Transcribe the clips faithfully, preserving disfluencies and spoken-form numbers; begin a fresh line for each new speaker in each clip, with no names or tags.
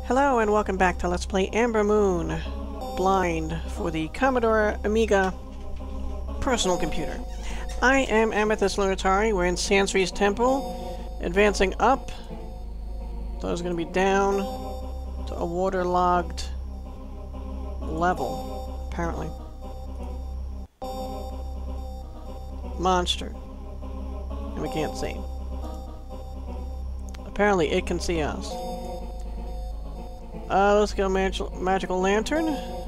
Hello and welcome back to Let's Play Ambermoon Blind for the Commodore Amiga personal computer. I am Amethyst Lunatari. We're in Sansrie's temple, advancing up. So it's going to be down to a waterlogged level, apparently. Monster. And we can't see. Apparently it can see us. Uh, let's go mag magical lantern.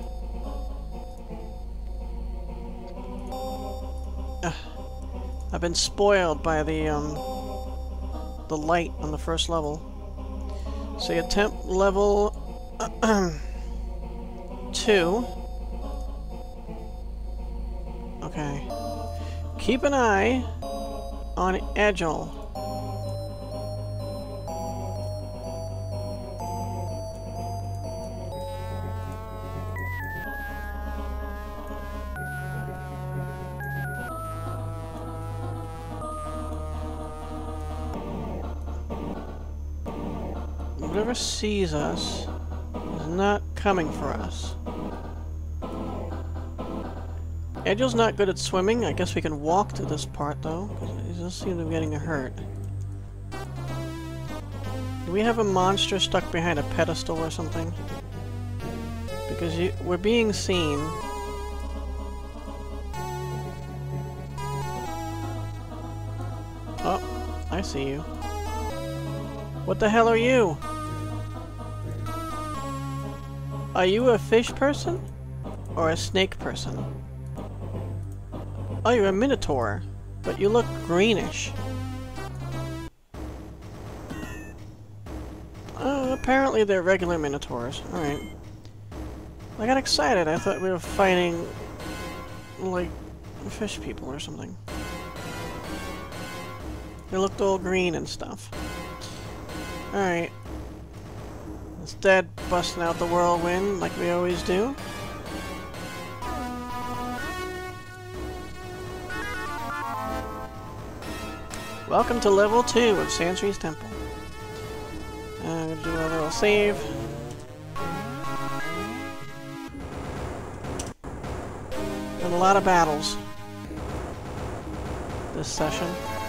Uh, I've been spoiled by the um the light on the first level. So attempt level two. Okay. Keep an eye on Agile. Whatever sees us is not coming for us. Agile's not good at swimming. I guess we can walk to this part, though, because he doesn't seem to be getting hurt. Do we have a monster stuck behind a pedestal or something? Because you, we're being seen. Oh, I see you. What the hell are you? Are you a fish person? Or a snake person? Oh, you're a minotaur, but you look greenish. Oh, apparently they're regular minotaurs. Alright. I got excited. I thought we were fighting, like, fish people or something. They looked all green and stuff. Alright. Instead, busting out the whirlwind like we always do. Welcome to level two of Sansrie's temple. I'm gonna do a little save. Been a lot of battles this session.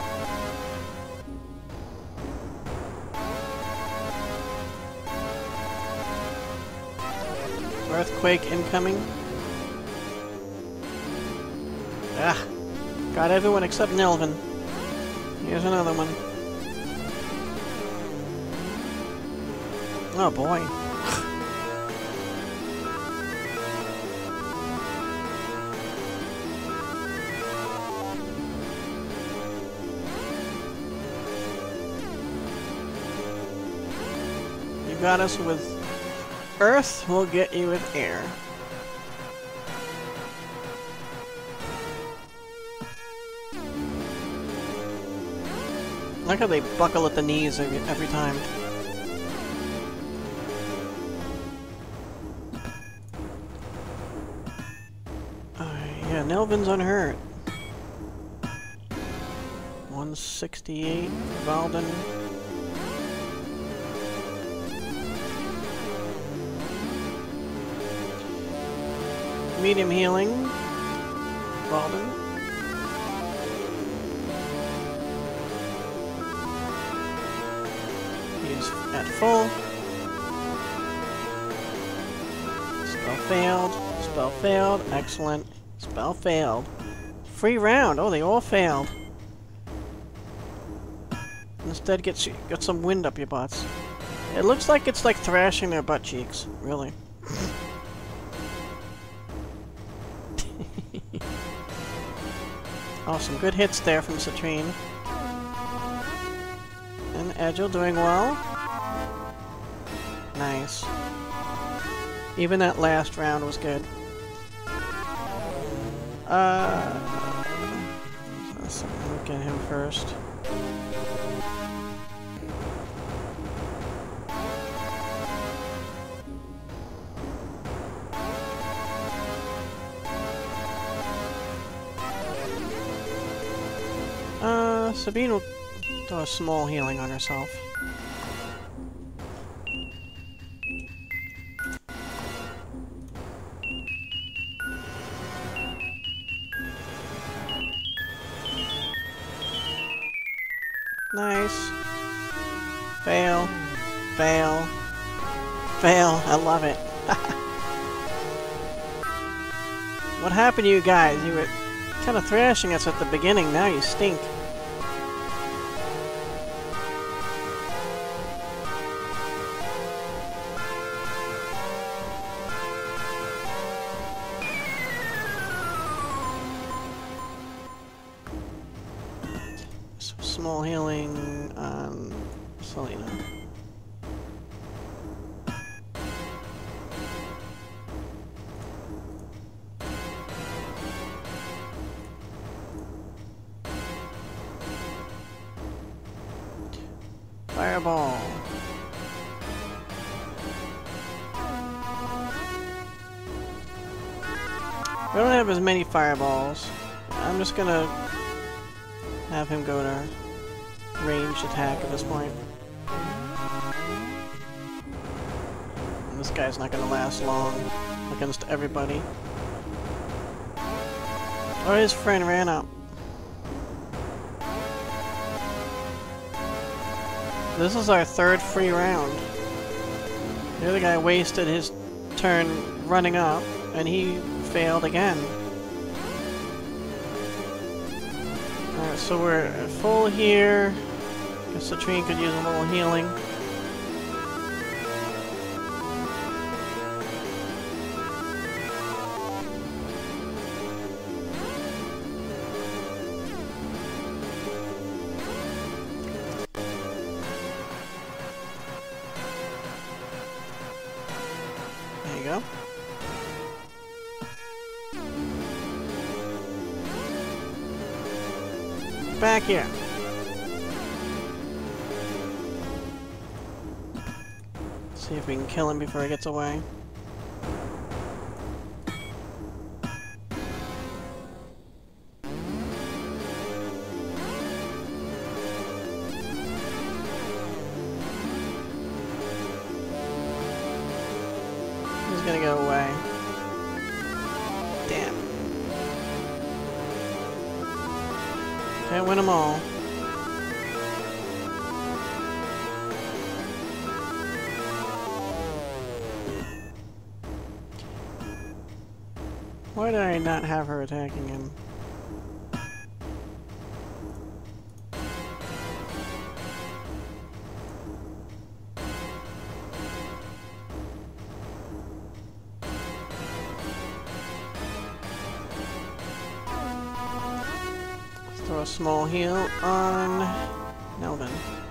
Earthquake incoming. Ah! Got everyone except Nelvin. Here's another one. Oh boy. You got us with Earth, we'll get you with air. I like how they buckle at the knees every, every time. Uh, yeah, Nelvin's unhurt. one sixty-eight, Valden. Medium healing, Valden. He's at full. Spell failed. Spell failed. Excellent. Spell failed. Free round. Oh, they all failed. Instead, get get some wind up your butts. It looks like it's like thrashing their butt cheeks. Really. Oh, some good hits there from Citrine. And Agile doing well. Nice. Even that last round was good. Uh, let's look at him first. Uh, Sabine will do a small healing on herself. Nice. Fail. Fail. Fail. I love it. What happened to you guys? You were kind of thrashing us at the beginning. Now you stink. Some small healing on Selena. Fireball. We don't have as many fireballs. I'm just gonna have him go to ranged attack at this point. And this guy's not gonna last long against everybody. Oh, his friend ran up. This is our third free round. The other guy wasted his turn running up, and he failed again. Alright, so we're full here. Guess the tree could use a little healing. There you go. Back here. See if we can kill him before he gets away. He's gonna go away. Damn. Can't win them all. Why did I not have her attacking him? Let's throw a small heal on Melvin.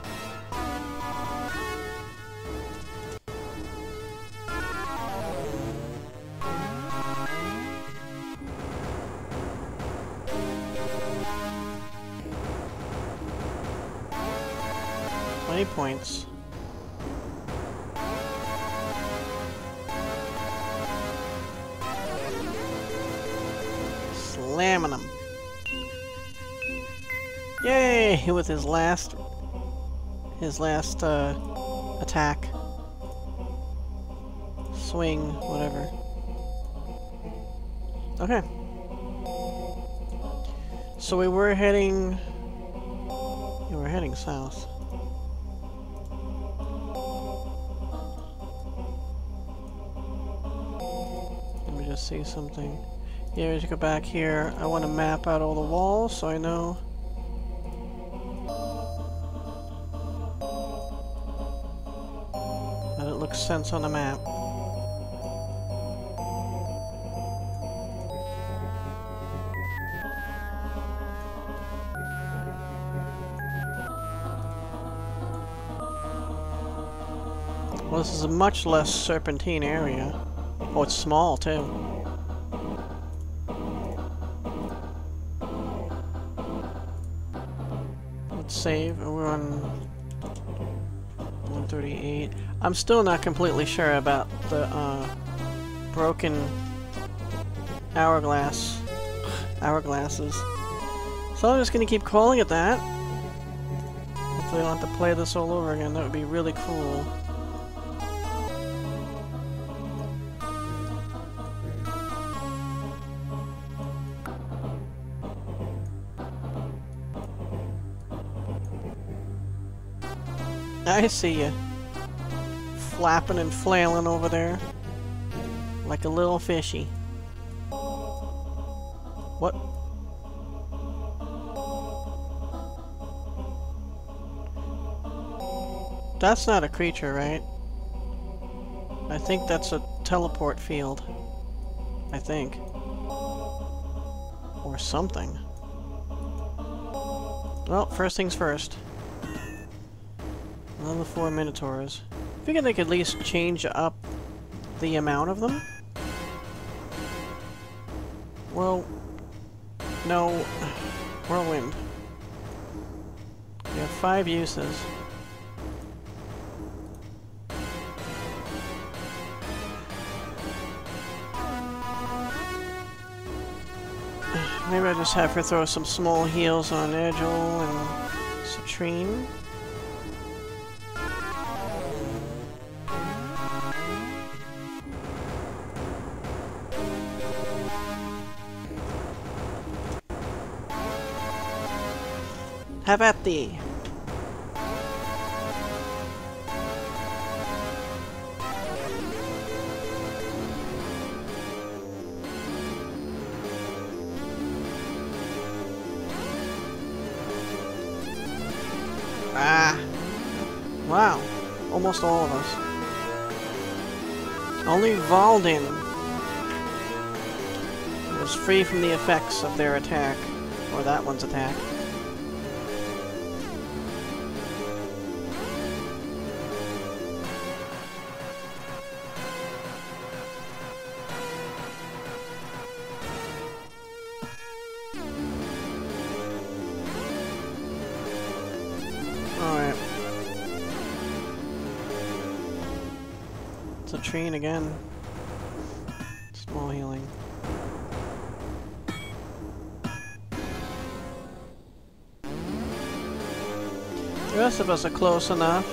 twenty points. Slamming him. Yay! With his last, his last uh, attack, swing, whatever. Okay. So we were heading. We were heading south. Let me just see something. Yeah, as you go back here, I want to map out all the walls so I know. That it looks sense on the map. Well, this is a much less serpentine area. Oh, it's small, too. Let's save. We're on one thirty-eight. I'm still not completely sure about the uh, broken hourglass. Hourglasses. So I'm just going to keep calling it that. Hopefully I'll have to play this all over again. That would be really cool. I see you. Flapping and flailing over there. Like a little fishy. What? That's not a creature, right? I think that's a teleport field. I think. Or something. Well, first things first. Level four Minotaurs. Figured they could at least change up the amount of them. Well, no. Whirlwind. We have five uses. Maybe I just have her throw some small heals on Edgel and Sansrie. Have at thee! Ah! Wow. Almost all of us. Only Valdin was free from the effects of their attack. Or that one's attack. Alright. It's a train again. Small healing. The rest of us are close enough.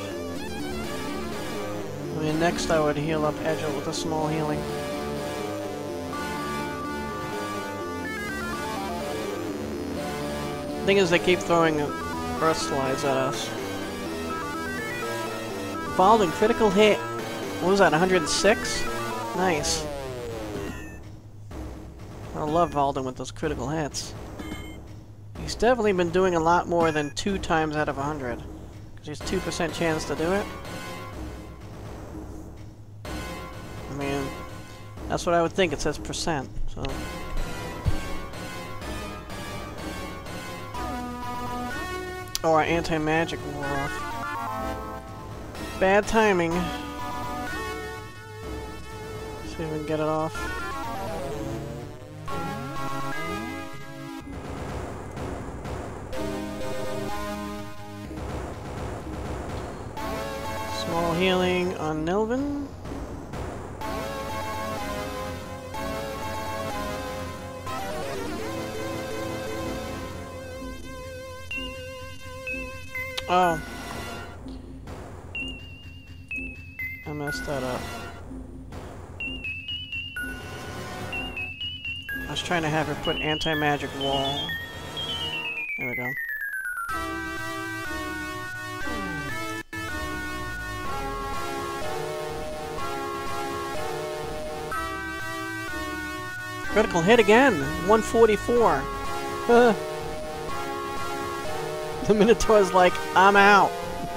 I mean, next I would heal up Edgel with a small healing. The thing is, they keep throwing Earth Slides at us. Valdin, critical hit. What was that, one hundred six? Nice. I love Valdin with those critical hits. He's definitely been doing a lot more than two times out of one hundred. Because he has two percent chance to do it. I mean, that's what I would think. It says percent, so... Oh, our anti-magic wore off. Bad timing. See if we can get it off. Small healing on Nilvin. Oh. I messed that up. I was trying to have her put anti-magic wall. There we go. Critical hit again! one forty-four! Uh. The Minotaur's like, I'm out!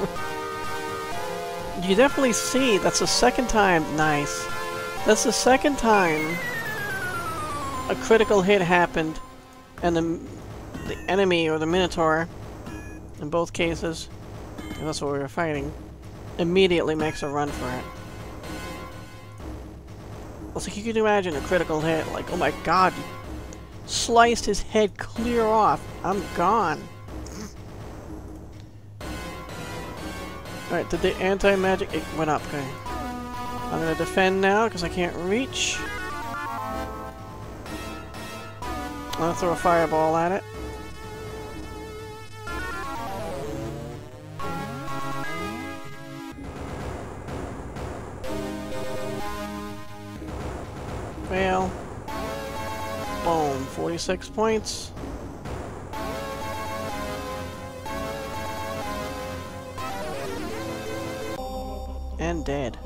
You definitely see, that's the second time, nice. That's the second time a critical hit happened, and the, the enemy, or the Minotaur, in both cases, and that's what we were fighting, immediately makes a run for it. It's like, you can imagine a critical hit, like, oh my god, you sliced his head clear off, I'm gone. Alright, did the anti-magic... It went up, okay. I'm gonna defend now, because I can't reach. I'm gonna throw a fireball at it. Fail. Boom. forty-six points. And dead.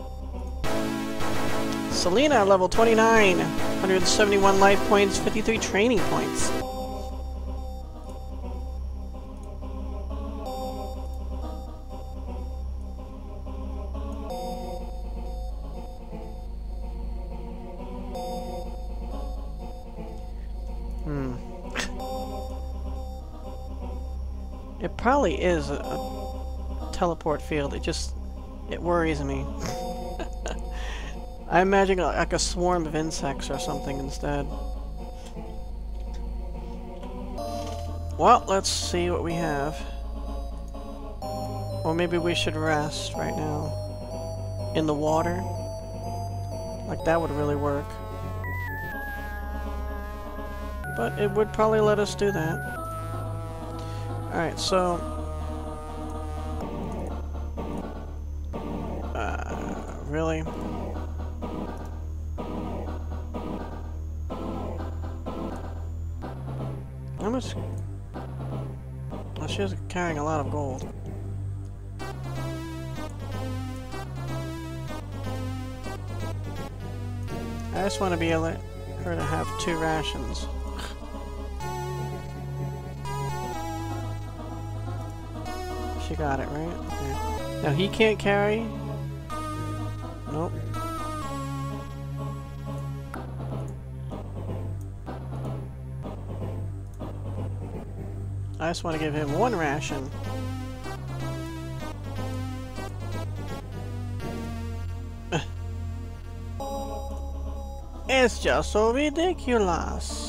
Selena, level twenty-nine. one hundred seventy-one life points, fifty-three training points. Hmm. It probably is a, a teleport field. It just... it worries me. I imagine like a swarm of insects or something instead. Well, let's see what we have. Or maybe we should rest right now. In the water. Like that would really work. But it would probably let us do that. Alright, so... Uh, really? How much? Well, she's carrying a lot of gold. I just want to be able to, her to have two rations. She got it, right? Okay. Now he can't carry? Nope. I just want to give him one ration. It's just so ridiculous.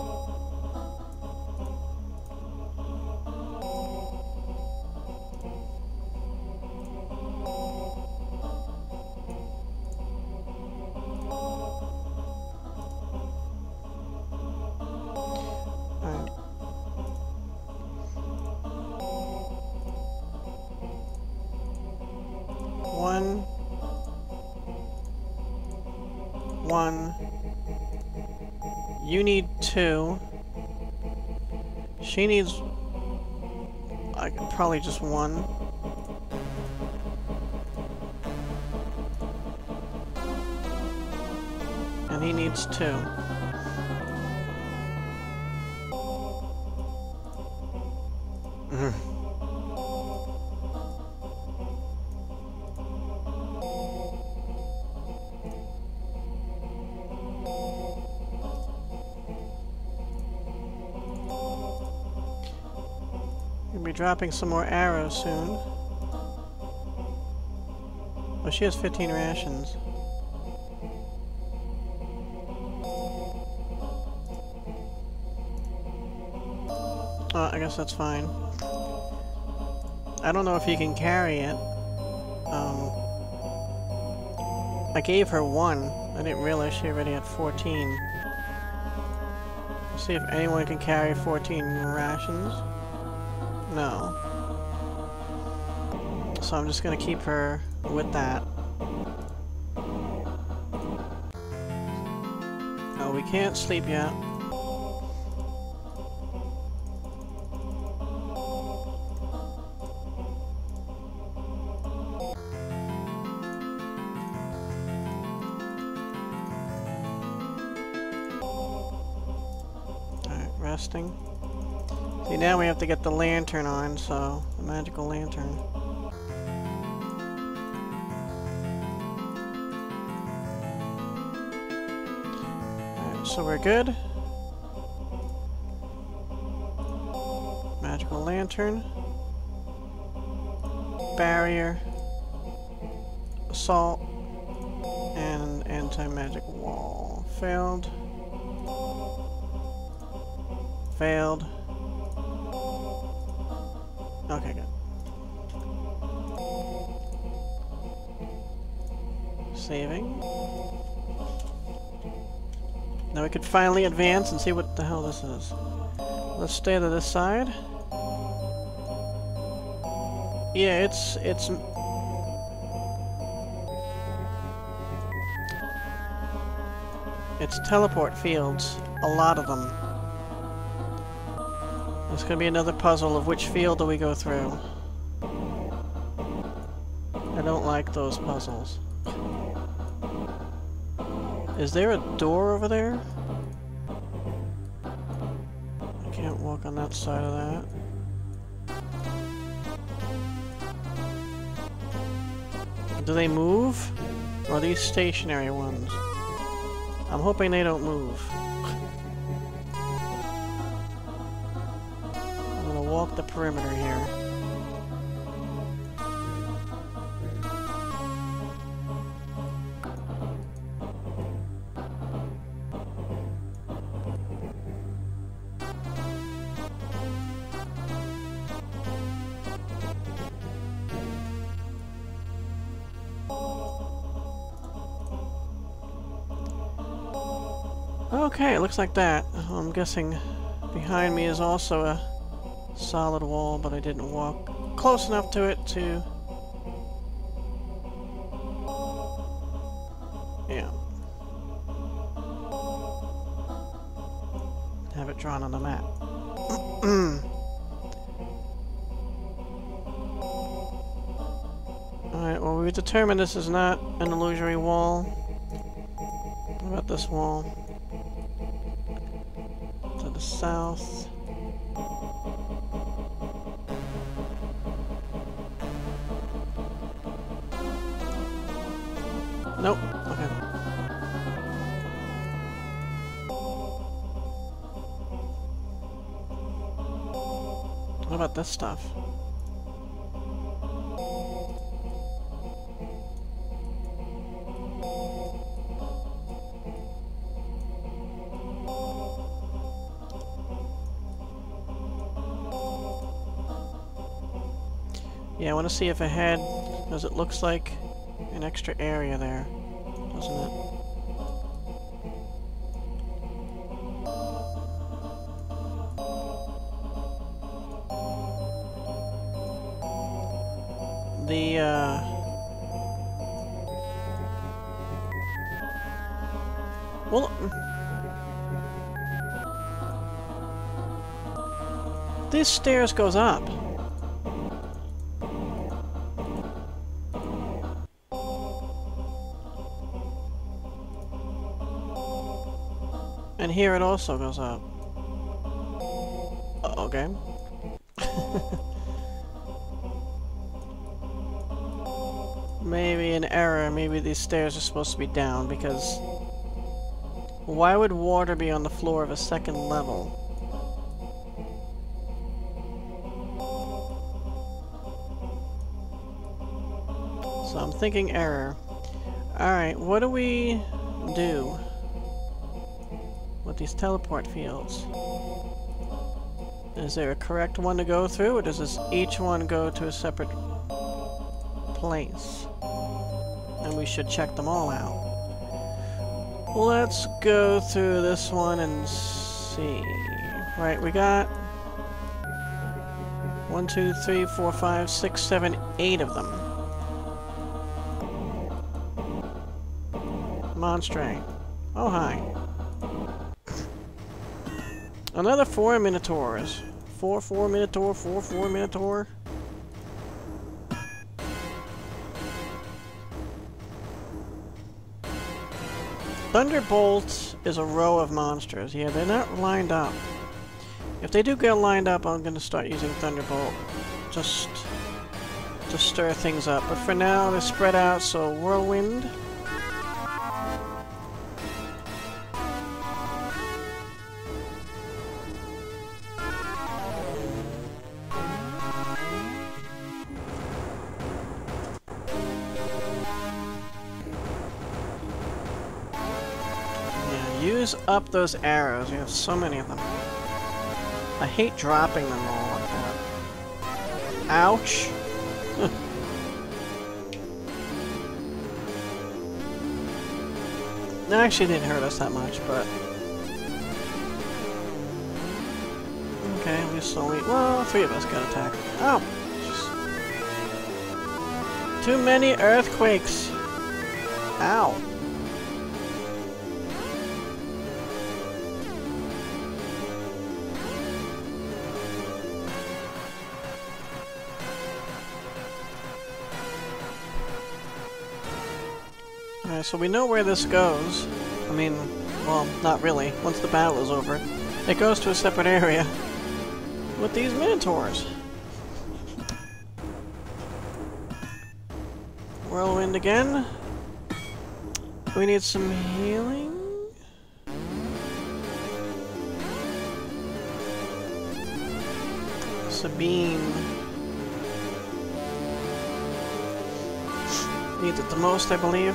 One, one, you need two, she needs, like, probably just one, and he needs two. We'll be dropping some more arrows soon. Oh, she has fifteen rations. Oh, I guess that's fine. I don't know if he can carry it. Um, I gave her one. I didn't realize she already had fourteen. Let's see if anyone can carry fourteen rations. No. So I'm just gonna keep her with that. Oh, we can't sleep yet. Alright, resting. See, now we have to get the lantern on, so... the magical lantern. Alright, so we're good. Magical lantern. Barrier. Assault. And anti-magic wall. Failed. Failed. Okay, good. Saving. Now we could finally advance and see what the hell this is. Let's stay to this side. Yeah, it's... it's... It's teleport fields. A lot of them. It's gonna be another puzzle of which field do we go through. I don't like those puzzles. Is there a door over there? I can't walk on that side of that. Do they move? Or are these stationary ones? I'm hoping they don't move. I'm gonna walk the perimeter here. Okay, it looks like that. I'm guessing behind me is also a solid wall, but I didn't walk close enough to it to... Yeah. Have it drawn on the map. Alright, well, we determined this is not an illusory wall. What about this wall? To the south. Nope. Okay. What about this stuff? Yeah, I want to see if it had, because it looks like an extra area there, doesn't it? The, uh... well... These stairs goes up. And here it also goes up. Uh, okay. Maybe an error. Maybe these stairs are supposed to be down, because why would water be on the floor of a second level? So I'm thinking error. Alright, what do we do with these teleport fields? Is there a correct one to go through, or does this each one go to a separate place? And we should check them all out. Let's go through this one and see. Right, we got one, two, three, four, five, six, seven, eight of them. Monstray. Oh, hi. Another four Minotaurs. Four, four Minotaur, four, four Minotaur. Thunderbolt is a row of monsters. Yeah, they're not lined up. If they do get lined up, I'm going to start using Thunderbolt. Just to stir things up. But for now, they're spread out, so Whirlwind. Use up those arrows. You have so many of them. I hate dropping them all like that. Ouch! It actually didn't hurt us that much, but... Okay, at least only... Well, three of us got attacked. Oh! Just... Too many earthquakes! Ow! Alright, so we know where this goes. I mean, well, not really. Once the battle is over. It goes to a separate area with these Minotaurs. Whirlwind again. We need some healing. Sabine. Needs it the most, I believe.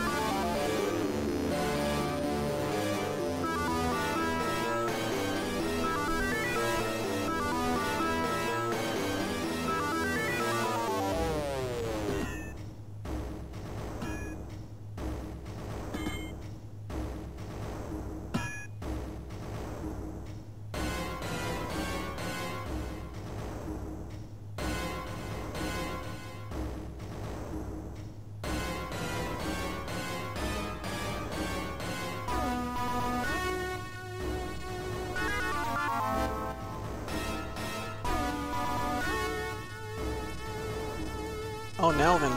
Oh, Nelvin.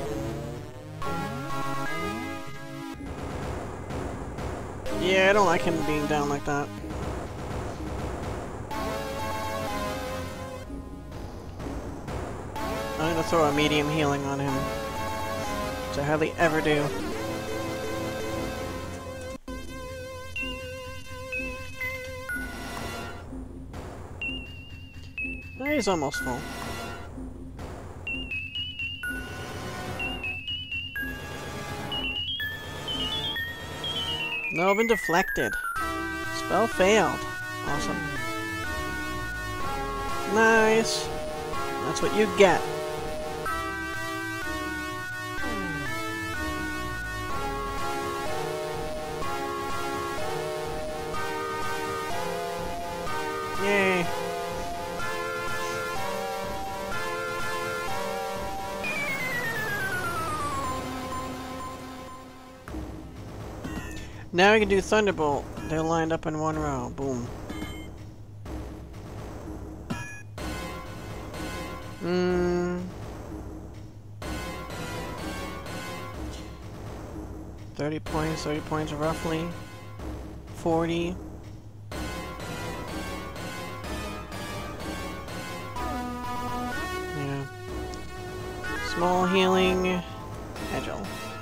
Yeah, I don't like him being down like that. I'm gonna throw a medium healing on him, which I hardly ever do. Oh, he's almost full. No, been deflected. Spell failed. Awesome. Nice. That's what you get. Yay. Now we can do Thunderbolt. They're lined up in one row. Boom. Hmm. thirty points, thirty points roughly. forty. Yeah. Small healing. Agile.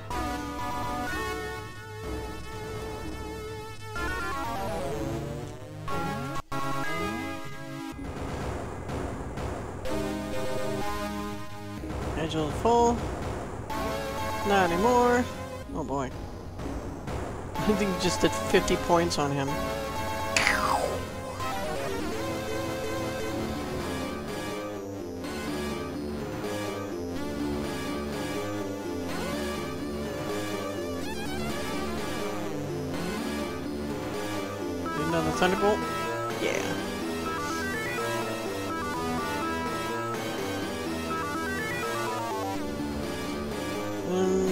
Agile full. Not anymore. Oh boy. I think you just did fifty points on him. Another Thunderbolt? Yeah. Um,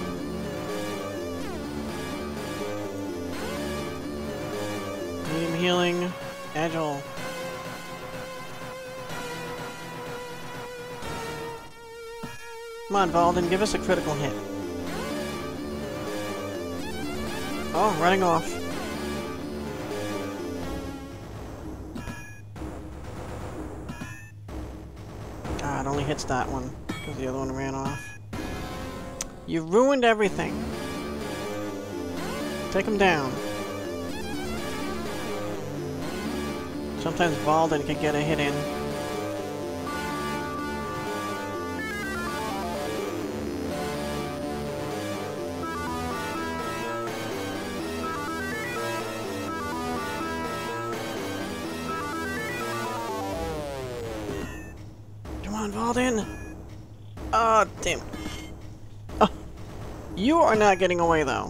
medium healing, agile. Come on, Valden, give us a critical hit. Oh, running off. Ah, it only hits that one, because the other one ran off. You ruined everything. Take him down. Sometimes Valden can get a hit in. Come on, Valden! Oh, damn. Oh. You are not getting away, though.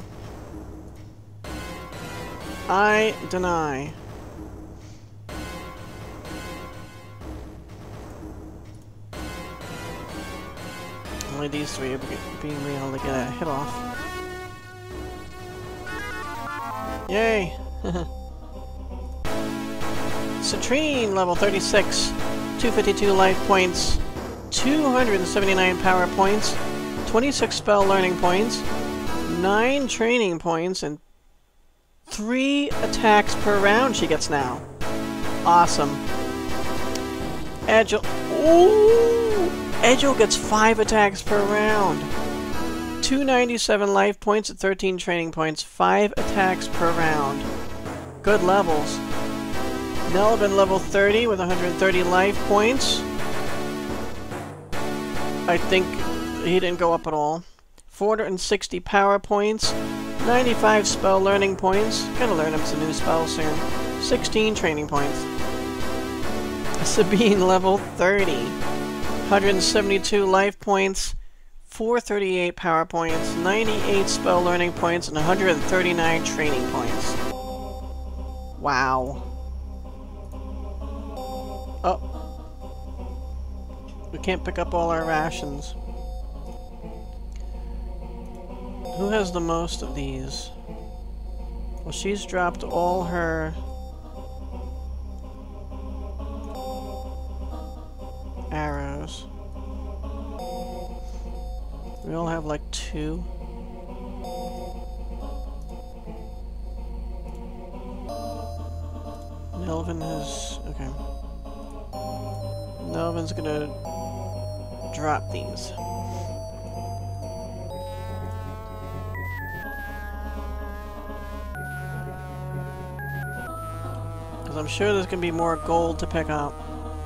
I deny. Only these three are being able to get a hit off. Yay! Citrine, level thirty-six. two hundred fifty-two life points. two hundred seventy-nine power points. twenty-six spell learning points. Nine training points and three attacks per round she gets now. Awesome. Edgel. Ooh! Edgel gets five attacks per round. two ninety-seven life points at thirteen training points. Five attacks per round. Good levels. Nelvin level thirty with one hundred thirty life points. I think he didn't go up at all. four hundred sixty power points. ninety-five spell learning points. Gotta learn him some new spells soon. sixteen training points. Sabine level thirty. one hundred seventy-two life points. four hundred thirty-eight power points. ninety-eight spell learning points. And one hundred thirty-nine training points. Wow. Oh. We can't pick up all our rations. Who has the most of these? Well, she's dropped all her arrows. We all have like two. Nelvin has... okay. Nelvin's gonna drop these. Because I'm sure there's gonna be more gold to pick up.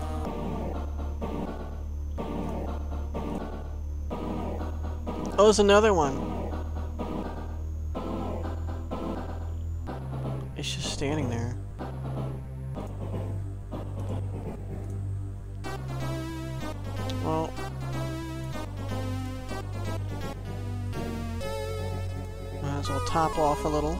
Oh, there's another one. It's just standing there. Well, might as well top off a little.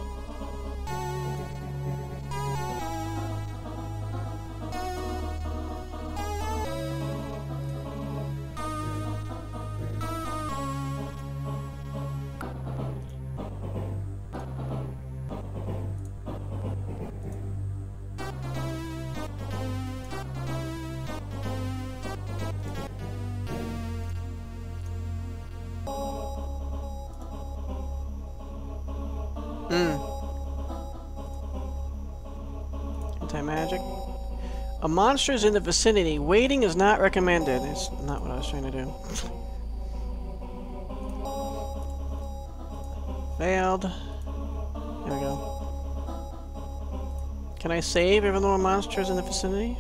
Hmm. Anti-magic. A monster is in the vicinity. Waiting is not recommended. It's not what I was trying to do. Failed. There we go. Can I save even though a monster is in the vicinity?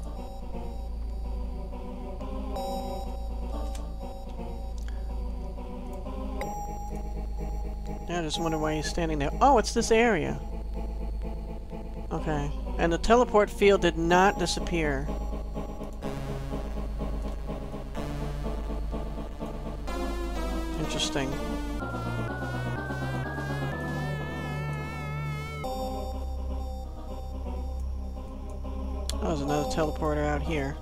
I just wonder why he's standing there. Oh, it's this area. Okay. And the teleport field did not disappear. Interesting. Oh, there's another teleporter out here.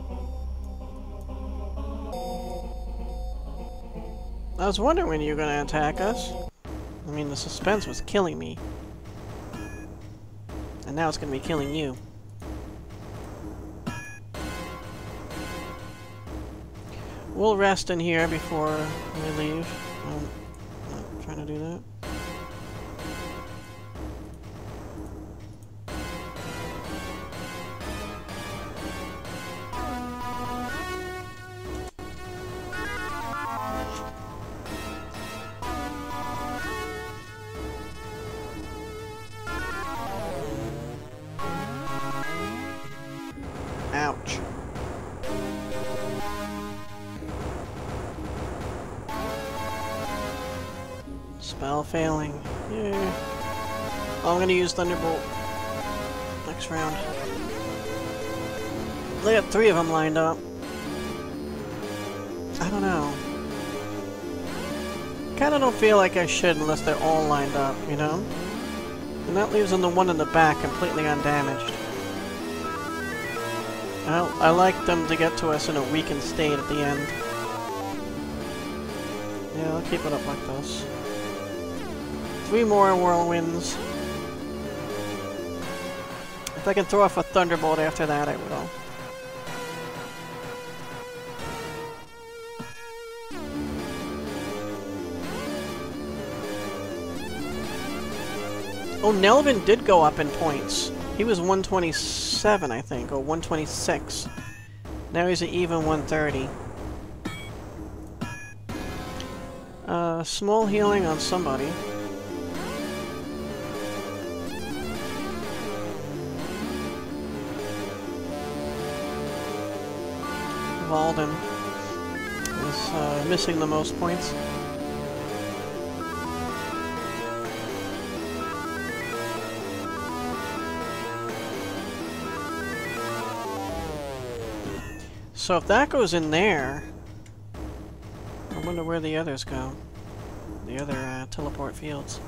I was wondering when you were going to attack us. I mean, the suspense was killing me. And now it's going to be killing you. We'll rest in here before we leave. I'm not trying to do that. Ouch. Spell failing. Yay. Oh, I'm gonna use Thunderbolt next round. They got three of them lined up. I don't know. Kinda don't feel like I should unless they're all lined up, you know? And that leaves them the one in the back completely undamaged. I, I like them to get to us in a weakened state at the end. Yeah, I'll keep it up like this. Three more whirlwinds. If I can throw off a thunderbolt after that, I will. Oh, Nelvin did go up in points. He was one twenty-seven, I think, or one twenty-six. Now he's an even one thirty. Uh, small healing on somebody. Walden is uh, missing the most points. So if that goes in there, I wonder where the others go. The other uh, teleport fields.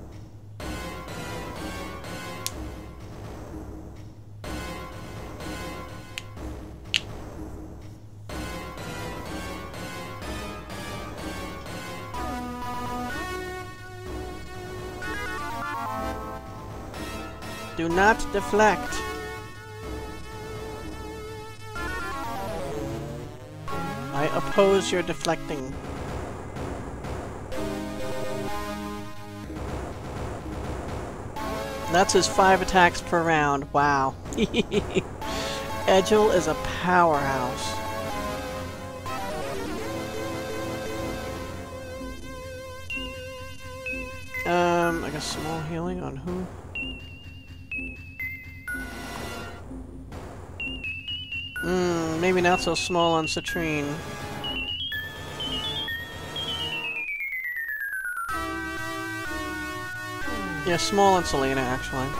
Do not deflect. I oppose your deflecting. That's his five attacks per round. Wow. Edgel is a powerhouse. Um, I guess small healing on who? Hmm, maybe not so small on Citrine. Yeah, small on Selena, actually.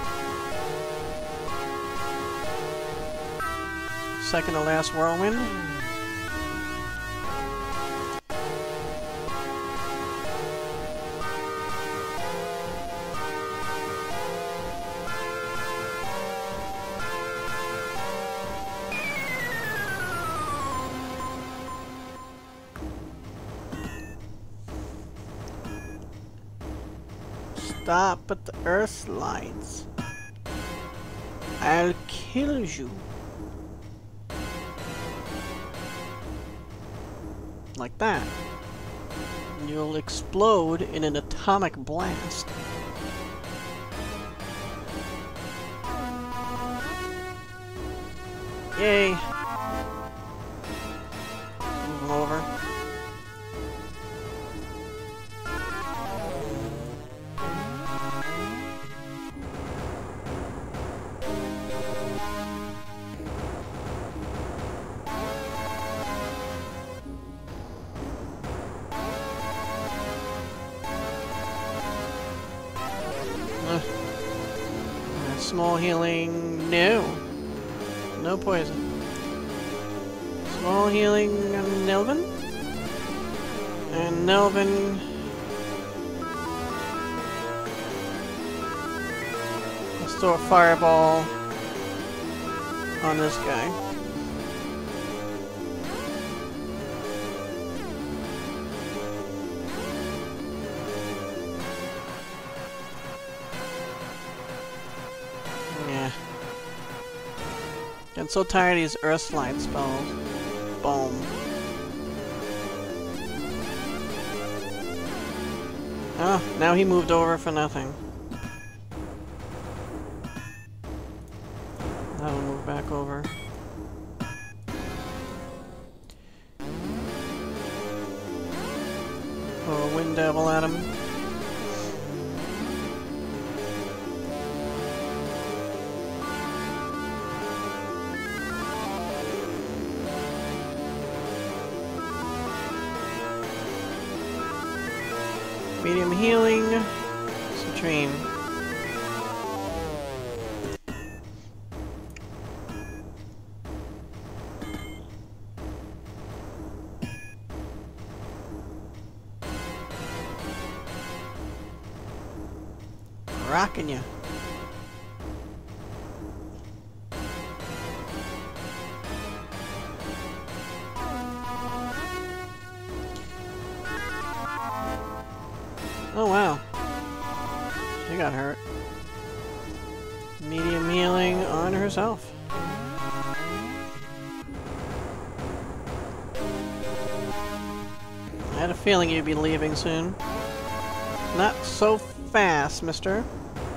Second to last Whirlwind. Stop at the earth lights. I'll kill you. Like that. You'll explode in an atomic blast. Yay. Move him over. Small healing, no. No poison. Small healing on Nelvin. And Nelvin... Let's throw a fireball on this guy. I'm so tired of these Earth Slide spells. Boom. Oh, now he moved over for nothing. That'll move back over. Oh, Wind Devil at him. Medium healing, Citrine. Rocking ya. Oh wow. She got hurt. Medium healing on herself. I had a feeling you'd be leaving soon. Not so fast, mister.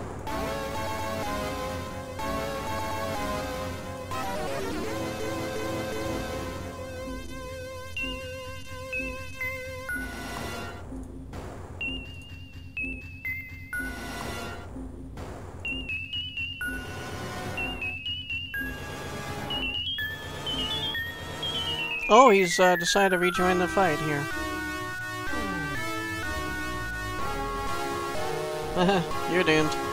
Oh, he's uh, decided to rejoin the fight here. You're doomed.